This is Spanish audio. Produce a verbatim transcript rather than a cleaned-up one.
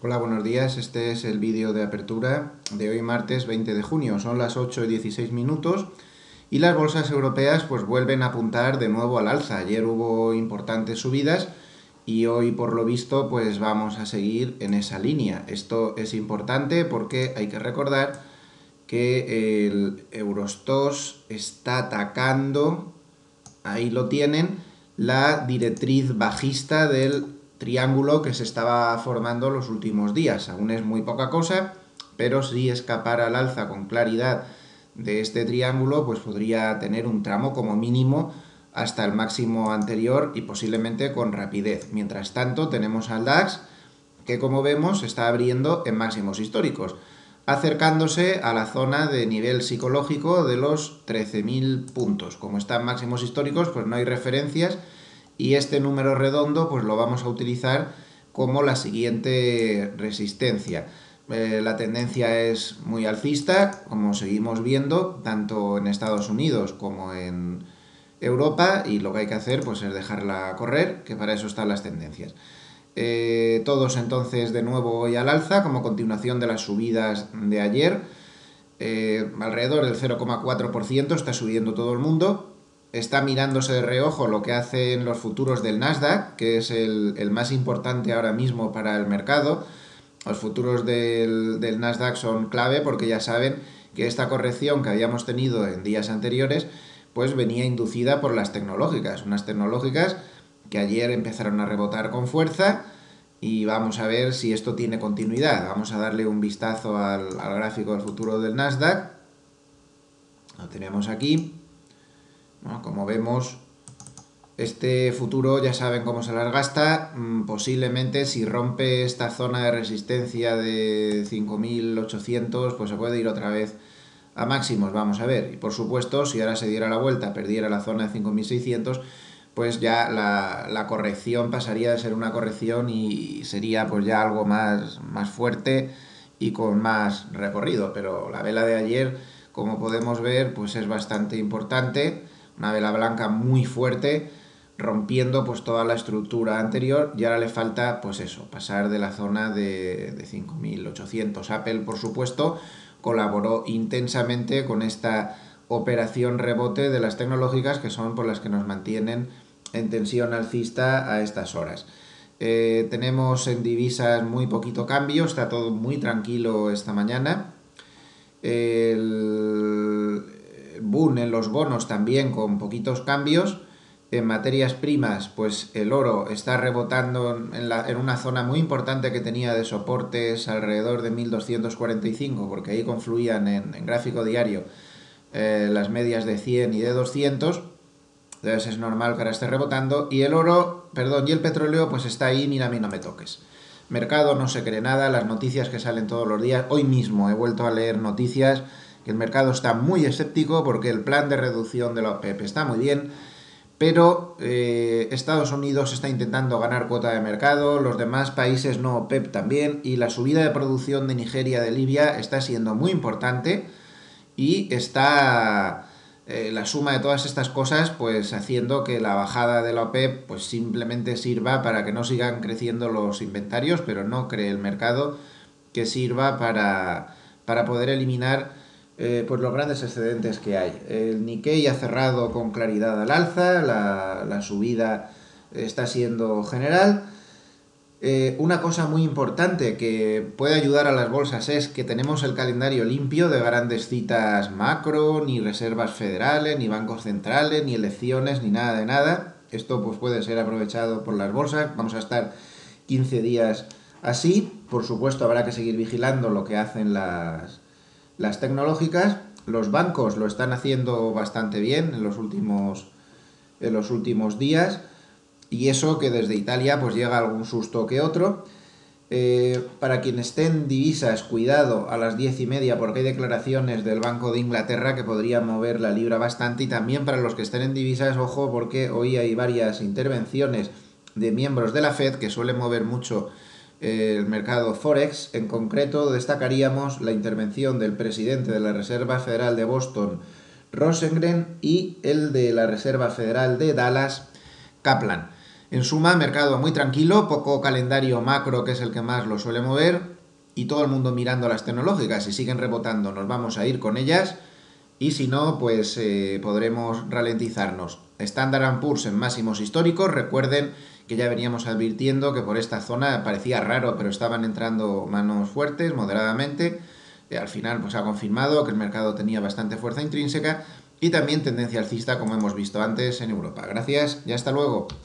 Hola, buenos días. Este es el vídeo de apertura de hoy martes veinte de junio. Son las ocho y dieciséis minutos y las bolsas europeas pues vuelven a apuntar de nuevo al alza. Ayer hubo importantes subidas y hoy por lo visto pues vamos a seguir en esa línea. Esto es importante porque hay que recordar que el Eurostoxx está atacando, ahí lo tienen, la directriz bajista del triángulo que se estaba formando los últimos días. Aún es muy poca cosa, pero si escapara al alza con claridad de este triángulo, pues podría tener un tramo como mínimo hasta el máximo anterior y posiblemente con rapidez. Mientras tanto, tenemos al DAX, que como vemos está abriendo en máximos históricos, acercándose a la zona de nivel psicológico de los trece mil puntos. Como están máximos históricos, pues no hay referencias y este número redondo pues lo vamos a utilizar como la siguiente resistencia. Eh, la tendencia es muy alcista, como seguimos viendo, tanto en Estados Unidos como en Europa, y lo que hay que hacer pues es dejarla correr, que para eso están las tendencias. Eh, todos entonces de nuevo hoy al alza, como continuación de las subidas de ayer. Eh, alrededor del cero coma cuatro por ciento está subiendo todo el mundo. Está mirándose de reojo lo que hacen los futuros del Nasdaq, que es el, el más importante ahora mismo para el mercado. Los futuros del, del Nasdaq son clave porque ya saben que esta corrección que habíamos tenido en días anteriores pues venía inducida por las tecnológicas, unas tecnológicas que ayer empezaron a rebotar con fuerza y vamos a ver si esto tiene continuidad. Vamos a darle un vistazo al, al gráfico del futuro del Nasdaq. Lo tenemos aquí. Bueno, como vemos, este futuro ya saben cómo se las gasta. Posiblemente si rompe esta zona de resistencia de cinco mil ochocientos, pues se puede ir otra vez a máximos, vamos a ver. Y por supuesto, si ahora se diera la vuelta, perdiera la zona de cinco mil seiscientos, pues ya la, la corrección pasaría de ser una corrección y sería pues ya algo más, más fuerte y con más recorrido. Pero la vela de ayer, como podemos ver, pues es bastante importante. Una vela blanca muy fuerte, rompiendo pues toda la estructura anterior, y ahora le falta pues eso, pasar de la zona de, de cinco mil ochocientos. Apple, por supuesto, colaboró intensamente con esta operación rebote de las tecnológicas, que son por las que nos mantienen en tensión alcista a estas horas. Eh, tenemos en divisas muy poquito cambio, está todo muy tranquilo esta mañana. El boom en los bonos también con poquitos cambios. En materias primas, pues el oro está rebotando en, la, en una zona muy importante que tenía de soportes alrededor de mil doscientos cuarenta y cinco, porque ahí confluían en, en gráfico diario eh, las medias de cien y de doscientos. Entonces es normal que ahora esté rebotando. Y el oro, perdón, y el petróleo, pues está ahí, mira, a mí no me toques. Mercado no se cree nada, las noticias que salen todos los días. Hoy mismo he vuelto a leer noticias que el mercado está muy escéptico porque el plan de reducción de la OPEP está muy bien, pero eh, Estados Unidos está intentando ganar cuota de mercado, los demás países no OPEP también, y la subida de producción de Nigeria, de Libia, está siendo muy importante y está eh, la suma de todas estas cosas pues haciendo que la bajada de la OPEP pues simplemente sirva para que no sigan creciendo los inventarios, pero no cree el mercado que sirva para, para poder eliminar eh, pues los grandes excedentes que hay. El Nikkei ha cerrado con claridad al alza, la, la subida está siendo general. Eh, una cosa muy importante que puede ayudar a las bolsas es que tenemos el calendario limpio de grandes citas macro, ni reservas federales, ni bancos centrales, ni elecciones, ni nada de nada. Esto pues puede ser aprovechado por las bolsas. Vamos a estar quince días así. Por supuesto habrá que seguir vigilando lo que hacen las, las tecnológicas. Los bancos lo están haciendo bastante bien en los últimos, en los últimos días. Y eso que desde Italia pues llega algún susto que otro. Eh, para quien esté en divisas, cuidado a las diez y media porque hay declaraciones del Banco de Inglaterra que podrían mover la libra bastante. Y también para los que estén en divisas, ojo, porque hoy hay varias intervenciones de miembros de la Fed que suelen mover mucho eh, el mercado Forex. En concreto destacaríamos la intervención del presidente de la Reserva Federal de Boston, Rosengren, y el de la Reserva Federal de Dallas, Kaplan. En suma, mercado muy tranquilo, poco calendario macro, que es el que más lo suele mover, y todo el mundo mirando las tecnológicas. Si siguen rebotando, nos vamos a ir con ellas, y si no, pues eh, podremos ralentizarnos. Standard and Poor's en máximos históricos. Recuerden que ya veníamos advirtiendo que por esta zona parecía raro, pero estaban entrando manos fuertes, moderadamente. Eh, al final pues ha confirmado que el mercado tenía bastante fuerza intrínseca y también tendencia alcista, como hemos visto antes en Europa. Gracias y hasta luego.